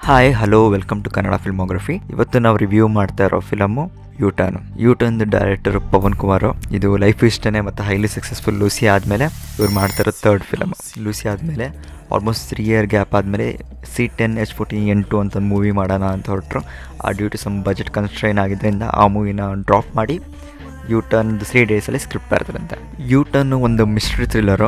Hi hello welcome to Kannada filmography. ಇವತ್ತು ನಾವು review ಮಾಡ್ತಾ ಇರೋ film U turn director Pavan Kumar. ಇದು ಲೈಫ್ ಇಷ್ಟನೇ ಮತ್ತು ಹೈಲಿ ಸಕ್ಸಸ್ಫುಲ್ ಲೂಸಿ ಆದಮೇಲೆ ಇವ್ರು ಮಾಡ್ತಾ ಇರೋ ಥರ್ಡ್ ಫಿಲಮ್. ಲೂಸಿ ಆದಮೇಲೆ ಆಲ್ಮೋಸ್ಟ್ 3 year ಗ್ಯಾಪ್ ಆದಮೇಲೆ C10H14N2 ಅಂತ ಒಂದು ಮೂವಿ ಮಾಡೋಣ ಅಂತ ಹೊರಟರು. Due to some budget constraint ಆಗಿದ್ದರಿಂದ ಆ ಮೂವಿನ ಡ್ರಾಪ್ ಮಾಡಿ ಯೂಟರ್ನ್ 3 days ಸ್ಕ್ರಿಪ್ಟ್ ಬರ್ತಾರಂತೆ. ಯೂಟರ್ನ್ ಒಂದು mystery thriller.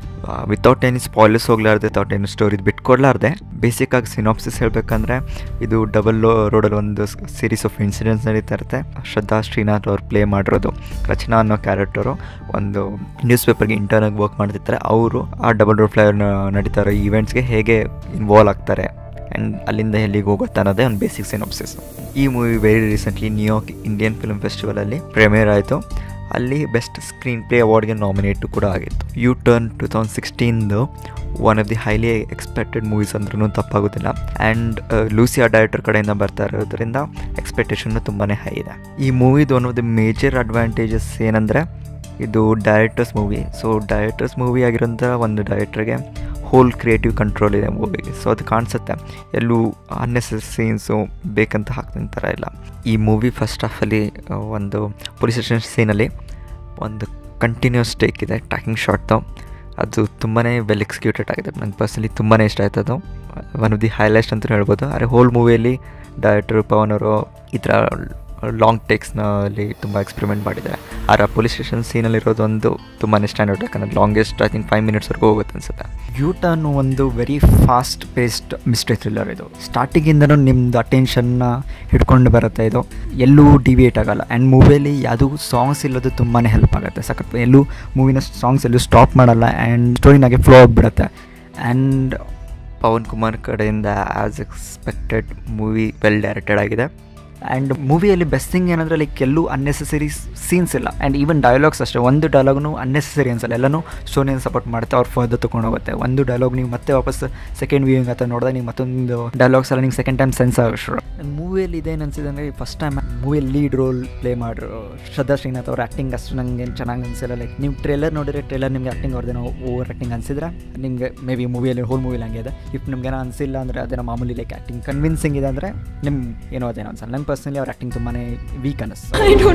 Without any spoilers ಹೋಗ್ಲಾರ್ದೆ, ವಿತೌಟ್ ಏನು ಸ್ಟೋರಿ ಬಿಟ್ಕೊಡ್ಲಾರ್ದೆ ಬೇಸಿಕ್ಕಾಗಿ ಸಿನಾಪ್ಸಿಸ್ ಹೇಳಬೇಕಂದ್ರೆ, ಇದು ಡಬಲ್ ರೋಡಲ್ಲಿ ಒಂದು ಸೀರೀಸ್ ಆಫ್ ಇನ್ಸಿಡೆಂಟ್ಸ್ ನಡೀತಾ ಇರುತ್ತೆ. ಶ್ರದ್ಧಾ ಶ್ರೀನಾಥ್ ಅವ್ರು ಪ್ಲೇ ಮಾಡಿರೋದು ರಚನಾ ಅನ್ನೋ ಕ್ಯಾರೆಕ್ಟರು ಒಂದು ನ್ಯೂಸ್ ಪೇಪರ್ಗೆ ಇಂಟರ್ನಾಗಿ ವರ್ಕ್ ಮಾಡ್ತಿರ್ತಾರೆ. ಅವರು ಆ ಡಬಲ್ ರೋಡ್ ಫ್ಲೈರ್ ನಡೀತಾ ಇರೋ ಈವೆಂಟ್ಸ್ಗೆ ಹೇಗೆ ಇನ್ವಾಲ್ವ್ ಆಗ್ತಾರೆ ಆ್ಯಂಡ್ ಅಲ್ಲಿಂದ ಎಲ್ಲಿಗೆ ಹೋಗುತ್ತೆ ಅನ್ನೋದೇ ಒಂದು ಬೇಸಿಕ್ ಸಿನಾಪ್ಸಿಸ್. ಈ movie very recently New York Indian film ಫೆಸ್ಟಿವಲಲ್ಲಿ ಪ್ರೀಮಿಯರ್ ಆಯಿತು. ಅಲ್ಲಿ ಬೆಸ್ಟ್ ಸ್ಕ್ರೀನ್ ಪ್ಲೇ ಅವಾರ್ಡ್ಗೆ ನಾಮಿನೇಟ್ ಕೂಡ ಆಗಿತ್ತು. U turn 2016 one of the highly expected movies ಅಂದ್ರೂ ತಪ್ಪಾಗೋದಿಲ್ಲ. ಆ್ಯಂಡ್ ಲೂಸಿಯಾ ಡೈರೆಕ್ಟರ್ ಕಡೆಯಿಂದ ಬರ್ತಾ ಇರೋದ್ರಿಂದ ಎಕ್ಸ್ಪೆಕ್ಟೇಷನ್ನು ತುಂಬಾ ಹೈ ಇದೆ. ಈ ಮೂವಿದು one of the major advantages ಏನಂದರೆ, ಇದು director's movie. So director's movie ಆಗಿರೋಂಥ ಒಂದು ಡೈರೆಕ್ಟರ್ಗೆ ಹೋಲ್ ಕ್ರಿಯೇಟಿವ್ ಕಂಟ್ರೋಲ್ ಇದೆ ಮೂವಿಗೆ. ಸೊ ಅದು ಕಾಣಿಸುತ್ತೆ, ಎಲ್ಲೂ ಅನ್ನೆಸರಿ ಸೀನ್ಸು ಬೇಕಂತ ಹಾಕ್ತಿಂತಾರ ಇಲ್ಲ. ಈ ಮೂವಿ ಫಸ್ಟ್ ಹಾಫಲ್ಲಿ ಒಂದು ಪೊಲೀಸ್ ಸ್ಟೇಷನ್ ಸೀನಲ್ಲಿ ಒಂದು ಕಂಟಿನ್ಯೂಸ್ ಟೇಕ್ ಇದೆ, ಟ್ರ್ಯಾಕಿಂಗ್ ಶಾಟ್ದು. ಅದು ತುಂಬಾ ವೆಲ್ ಎಕ್ಸಿಕ್ಯೂಟೆಡ್ ಆಗಿದೆ. ನಂಗೆ ಪರ್ಸನಲಿ ತುಂಬಾ ಇಷ್ಟ ಆಯ್ತು. ಅದು ಒನ್ ಆಫ್ ದಿ ಹೈಲೈಟ್ಸ್ ಅಂತ ಹೇಳ್ಬೋದು. ಆದರೆ ಹೋಲ್ ಮೂವಿಯಲ್ಲಿ ಡೈರೆಕ್ಟರ್ ಪವನ್ ಅವರು ಈ ಥರ ಲಾಂಗ್ ಟೇಕ್ಸ್ನಲ್ಲಿ ತುಂಬ ಎಕ್ಸ್ಪೆರಿಮೆಂಟ್ ಮಾಡಿದ್ದಾರೆ. ಆದರೆ ಆ ಪೊಲೀಸ್ ಸ್ಟೇಷನ್ ಸೀನಲ್ಲಿರೋದೊಂದು ತುಂಬಾ ಸ್ಟ್ಯಾಂಡರ್ಡ್, ಯಾಕಂದರೆ ಲಾಂಗೆಸ್ಟ್ ಐ ಥಿಂಕ್ 5 minutesವರೆಗೂ ಹೋಗುತ್ತೆ ಅನ್ಸುತ್ತೆ. ಯೂಟರ್ನ್ ಒಂದು very fast paced mystery thriller. ಇದು ಸ್ಟಾರ್ಟಿಂಗಿಂದನೂ ನಿಮ್ಮದು ಅಟೆನ್ಷನ್ನ ಹಿಡ್ಕೊಂಡು ಬರುತ್ತೆ. ಇದು ಎಲ್ಲೂ ಡಿವಿಯೇಟ್ ಆಗೋಲ್ಲ. ಆ್ಯಂಡ್ ಮೂವಿಯಲ್ಲಿ ಯಾವುದೂ ಸಾಂಗ್ಸ್ ಇಲ್ಲೋದು ತುಂಬಾ ಹೆಲ್ಪ್ ಆಗುತ್ತೆ. ಸಖತ್ ಎಲ್ಲೂ ಮೂವಿನ ಸಾಂಗ್ಸ್ ಎಲ್ಲೂ ಸ್ಟಾಪ್ ಮಾಡಲ್ಲ ಆ್ಯಂಡ್ ಸ್ಟೋರಿನಾಗೆ ಫ್ಲೋ ಆಗಿಬಿಡುತ್ತೆ. ಆ್ಯಂಡ್ ಪವನ್ ಕುಮಾರ್ ಕಡೆಯಿಂದ as expected movie well directed ಆಗಿದೆ. ಆ್ಯಂಡ್ ಮೂವಿಯಲ್ಲಿ ಬೆಸ್ಟ್ ಥಿಂಗ್ ಏನಂದರೆ, ಲೈಕ್ ಎಲ್ಲೂ ಅನ್ನೆಸೆಸರಿ ಸೀನ್ಸ್ ಇಲ್ಲ. ಆ್ಯಂಡ್ ಈವನ್ ಡೈಲಾಗ್ಸ್ ಅಷ್ಟೇ, ಒಂದು ಡೈಲಾಗ್ನು ಅನ್ನೆಸೆಸರಿ ಅನ್ಸಲ್ಲ. ಎಲ್ಲನೂ ಸ್ಟೋರಿಯನ್ನು ಸಪೋರ್ಟ್ ಮಾಡುತ್ತೆ, ಅವ್ರು ಫರ್ದರ್ ತೊಗೊಂಡು ಹೋಗುತ್ತೆ. ಒಂದು ಡೈಲಾಗ್ ನೀವು ಮತ್ತೆ ವಾಪಸ್ ಸೆಕೆಂಡ್ ವ್ಯೂಯಿಂಗ್ ಅಂತ ನೋಡಿದ್ರೆ ನೀವು ಮತ್ತೊಂದು ಡೈಲಾಗ್ಸ್ ಎಲ್ಲ ನೀವು ಸೆಕೆಂಡ್ ಟೈಮ್ ಸೆನ್ಸ್ ಆಗೋಷ್ಟು. ಮೂವಿಯಲ್ಲಿ ಇದೇನು ಅನಿಸಿದೆ ಅಂದರೆ, ಫಸ್ಟ್ ಟೈಮ್ ಮೂವಿಯಲ್ಲಿ ಲೀಡ್ ರೋಲ್ ಪ್ಲೇ ಮಾಡಿರೋ ಶ್ರದ್ಧಾ ಶ್ರೀನಾಥ್ ಅವ್ರ ಆ್ಯಕ್ಟಿಂಗ್ ಅಷ್ಟು ನನಗೆ ಚೆನ್ನಾಗಿ ಅನಿಸಿಲ್ಲ. ಲೈಕ್ ನೀವು ಟ್ರೇಲರ್ ನೋಡಿದ್ರೆ ಟ್ರೇಲರ್ ನಿಮಗೆ ಆ್ಯಕ್ಟಿಂಗ್ ಅವ್ರದ್ದೇನೋ ಓವರ್ ಆ್ಯಕ್ಟಿಂಗ್ ಅನಿಸಿದ್ರೆ ನಿಮಗೆ ಮೇ ಬಿ ಮೂವಿಯಲ್ಲಿ ಹೋಲ್ ಮೂವಿಲಿ ಹಂಗೆ ಇದೆ. ಇಫ್ ನಿಮ್ಗೇನೋ ಅನಿಸಿಲ್ಲ ಅಂದರೆ ಅದೇನೋ ಮಾಮೂಲಿ ಲೈಕ್ ಆ್ಯಕ್ಟಿಂಗ್ ಕನ್ವಿನ್ಸಿಂಗ್ ಇದೆ ಅಂದರೆ ನಿಮ್ಗೆ ಏನೋ ಅದೇನೋ ಅನ್ಸಲ್ಲ. ನಂಗೆ ಪರ್ಸನಲಿ ಅವ್ರ ಆ್ಯಕ್ಟಿಂಗ್ ತುಂಬಾ ವೀಕ್ ಅನ್ನಿಸ್ತು.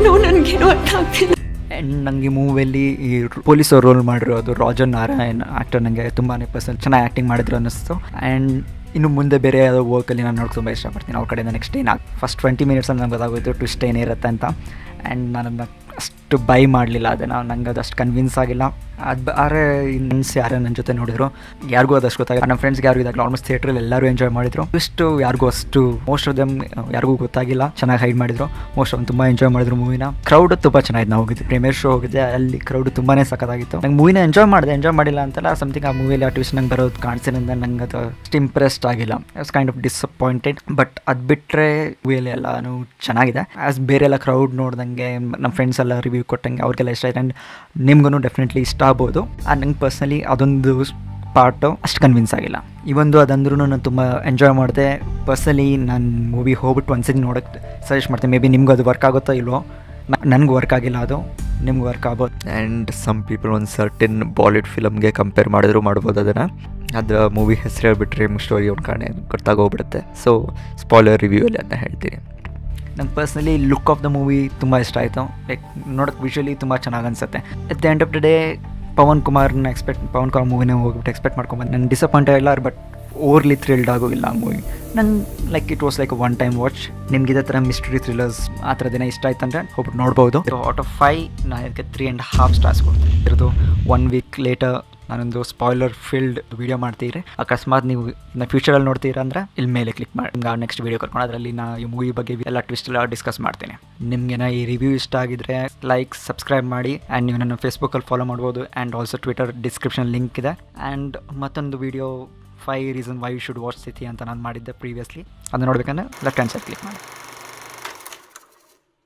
ಆ್ಯಂಡ್ ನನಗೆ ಮೂವಿಯಲ್ಲಿ ಈ ಪೊಲೀಸ್ ಅವ್ರು ರೋಲ್ ಮಾಡಿರೋದು ರಾಜನ್ ನಾರಾಯಣ್ ಆ್ಯಕ್ಟರ್ ನನಗೆ ತುಂಬಾ ಪರ್ಸನಲ್ ಚೆನ್ನಾಗಿ ಆ್ಯಕ್ಟಿಂಗ್ ಮಾಡಿದ್ರು ಅನ್ನಿಸ್ತು. ಆ್ಯಂಡ್ ಇನ್ನು ಮುಂದೆ ಬೇರೆ ಯಾವುದೋ ವರ್ಕಲ್ಲಿ ನಾನು ನೋಡೋಕೆ ತುಂಬ ಇಷ್ಟಪಡ್ತೀನಿ. ಅವ್ರ ಕಡೆಯಿಂದ ನೆಕ್ಸ್ಟ್ ಫಸ್ಟ್ 20 minutes ನನಗೆ ಗೊತ್ತಾಗೋಯ್ತು ಟ್ವಿಸ್ಟ್ ಏನಿರುತ್ತೆ ಅಂತ. ಆ್ಯಂಡ್ ನಾನು ಅಷ್ಟು ಬೈ ಮಾಡಲಿಲ್ಲ ಅದನ್ನು, ನಂಗೆ ಅದು ಅಷ್ಟು ಕನ್ವಿನ್ಸ್ ಆಗಿಲ್ಲ. ಅದು ಆದರೆ ಫ್ರೆಂಡ್ಸ್ ಯಾರು ನನ್ನ ಜೊತೆ ನೋಡಿದ್ರು ಯಾರಿಗೂ ಅದಷ್ಟು ಗೊತ್ತಾಗಿಲ್ಲ. ನಮ್ಮ ಫ್ರೆಂಡ್ಸ್ಗೆ ಯಾರಿಗೂ ಇದಾಗಲ್ಲ. ಆಲ್ಮೋಸ್ಟ್ ಥಿಯೇಟ್ರಲ್ಲಿ ಎಲ್ಲರೂ ಎಂಜಾಯ್ ಮಾಡಿದ್ರು. ಇಷ್ಟು ಯಾರಿಗೂ ಅಷ್ಟು ಮೋಸ್ಟ್ ಆಫ್ ದಮ್ ಯಾರಿಗೂ ಗೊತ್ತಾಗಿಲ್ಲ. ಚೆನ್ನಾಗಿ ಹೈಡ್ ಮಾಡಿದ್ರು. ಮೋಸ್ಟ್ ಆಫ್ ತುಂಬ ಎಂಜಾಯ್ ಮಾಡಿದ್ರು ಮೂವಿನ. ಕ್ರೌಡ್ ತುಂಬ ಚೆನ್ನಾಗಿದೆ. ನಾವು ಹೋಗಿದ್ದೆ ಪ್ರೀಮಿಯರ್ ಶೋ ಹೋಗಿದ್ದೆ, ಅಲ್ಲಿ ಕ್ರೌಡ್ ತುಂಬಾ ಸಖತ್ತಾಗಿತ್ತು. ನಂಗೆ ಮೂವಿನ ಎಂಜಾಯ್ ಮಾಡಿಲ್ಲ ಅಂತಲ್ಲ, ಸಮಥಿಂಗ್ ಆ ಮೂವಿಯಲ್ಲಿ ಆ ಟ್ವಿಸ್ಟ್ ನಂಗೆ ಬರೋದು ಕಾಣಿಸಿದ್ರಿಂದ ನಂಗೆ ಅದು ಅಷ್ಟು ಇಂಪ್ರೆಸ್ಡ್ ಆಗಿಲ್ಲ. It's kind of disappointed. But ಅದು ಬಿಟ್ಟರೆ ಮೂವಿಯಲ್ಲಿ ಎಲ್ಲನೂ ಚೆನ್ನಾಗಿದೆ. ಆ್ಯಸ್ ಬೇರೆ ಎಲ್ಲ ಕ್ರೌಡ್ ನೋಡ್ದಂಗೆ ನಮ್ಮ ಫ್ರೆಂಡ್ಸ್ ಎಲ್ಲ ರಿವ್ಯೂ ಕೊಟ್ಟಂಗೆ ಅವ್ರಿಗೆಲ್ಲ ಇಷ್ಟ ಆಯ್ತು. ಆ್ಯಂಡ್ ನಿಮ್ಗೂ ಡೆಫಿನೆಟ್ಲಿ ಇಷ್ಟ ಆಗ್ಬೋದು. ನಂಗೆ ಪರ್ಸ್ನಲಿ ಅದೊಂದು ಪಾರ್ಟು ಅಷ್ಟು ಕನ್ವಿನ್ಸ್ ಆಗಿಲ್ಲ. ಇವೊಂದು ಅದಂದ್ರೂ ನಾನು ತುಂಬ ಎಂಜಾಯ್ ಮಾಡಿದೆ. ಪರ್ಸ್ನಲಿ ನಾನು ಮೂವಿ ಹೋಗ್ಬಿಟ್ಟು ಒಂದ್ಸತಿ ನೋಡೋಕ್ಕೆ ಸಜೆಸ್ಟ್ ಮಾಡ್ತೀನಿ. ಮೇ ಬಿ ನಿಮ್ಗೂ ಅದು ವರ್ಕ್ ಆಗುತ್ತೋ ಇಲ್ವೋ, ನನಗೆ ವರ್ಕ್ ಆಗಿಲ್ಲ, ಅದು ನಿಮ್ಗೆ ವರ್ಕ್ ಆಗ್ಬೋದು. ಆ್ಯಂಡ್ ಸಮ್ ಪೀಪಲ್ ಒಂದು ಸರ್ಟಿನ್ ಬಾಲಿವುಡ್ ಫಿಲಮ್ಗೆ ಕಂಪೇರ್ ಮಾಡ್ಬೋದು ಅದನ್ನು. ಅದರ ಮೂವಿ ಹೆಸರು ಹೇಳ್ಬಿಟ್ರೆ ನಿಮ್ಗೆ ಸ್ಟೋರಿ ಒಂದು ಕಾರಣ ಗೊತ್ತಾಗೋಗ್ಬಿಡುತ್ತೆ. ಸೊ ಸ್ಪಾಯ್ಲರ್ ರಿವ್ಯೂಯಲ್ಲಿ ಅದನ್ನ ಹೇಳ್ತೀನಿ. ನಂಗೆ personally look of the movie ತುಂಬ ಇಷ್ಟ ಆಯಿತು. ಲೈಕ್ ನೋಡೋಕ್ಕೆ ವಿಷುವಲಿ ತುಂಬ ಚೆನ್ನಾಗಿ ಅನಿಸುತ್ತೆ. At the end of the day Pavan Kumar ಮೂವಿನ ಹೋಗ್ಬಿಟ್ಟು ಎಕ್ಸ್ಪೆಕ್ಟ್ ಮಾಡ್ಕೊಂಬಂದು ನಾನು ಡಿಸಪಾಯಿಂಟ್ ಆಗಿಲ್ಲ. ಬಟ್ ಓವರ್ಲಿ ಥ್ರಿಲ್ಡ್ ಆಗೋಗಿಲ್ಲ ಆ ಮೂವಿ. ನಂಗೆ like it was like one time watch. ನಿಮ್ಗೆ ಇದೇ ಥರ ಮಿಸ್ಟ್ರಿ ಥ್ರಿಲ್ಲರ್ಸ್ ಆ ಥರದ್ದೇನೋ ಇಷ್ಟ ಆಯ್ತು ಅಂದರೆ ಹೋಗ್ಬಿಟ್ಟು ನೋಡ್ಬೋದು. ಔಟ್ ಆಫ್ 5 ನಾನು ಇದಕ್ಕೆ 3.5 stars ಕೊಡ್ತೀನಿ. ಇರೋದು 1 week ಲೇಟರ್ ನಾನೊಂದು ಸ್ಪಾಯ್ಲರ್ ಫೀಲ್ಡ್ ವೀಡಿಯೋ ಮಾಡ್ತೀರಿ. ಅಕಸ್ಮಾತ್ ನೀವು ಇನ್ನು ಫ್ಯೂಚರಲ್ಲಿ ನೋಡ್ತೀರಾ ಅಂದರೆ ಇಲ್ಲಿ ಮೇಲೆ ಕ್ಲಿಕ್ ಮಾಡಿ ನಿಮ್ಗೆ ನೆಕ್ಸ್ಟ್ ವೀಡಿಯೋ ಕರ್ಕೊಂಡು ಅದರಲ್ಲಿ ನಾನು ಈ ಮೂವಿ ಬಗ್ಗೆ ಎಲ್ಲ ಟ್ವಿಸ್ಟ್ ಎಲ್ಲ ಡಿಸ್ಕಸ್ ಮಾಡ್ತೀನಿ. ನಿಮಗೇನ ಈ ರಿವ್ಯೂ ಇಷ್ಟ ಆಗಿದ್ರೆ ಲೈಕ್ ಸಬ್ಸ್ಕ್ರೈಬ್ ಮಾಡಿ. ಆ್ಯಂಡ್ ನೀವು ನನ್ನ ಫೇಸ್ಬುಕ್ಕಲ್ಲಿ ಫಾಲೋ ಮಾಡ್ಬೋದು. And also Twitter description link ಇದೆ. ಆ್ಯಂಡ್ ಮತ್ತೊಂದು video 5 reasons why you should watch city ಅಂತ ನಾನು ಮಾಡಿದ್ದೆ ಪ್ರೀವಿಯಸ್ಲಿ. ಅದನ್ನು ನೋಡ್ಬೇಕಂದ್ರೆ ಲೆಫ್ಟ್ ಹ್ಯಾಂಡ್ ಸೈಡ್ ಕ್ಲಿಕ್ ಮಾಡಿ.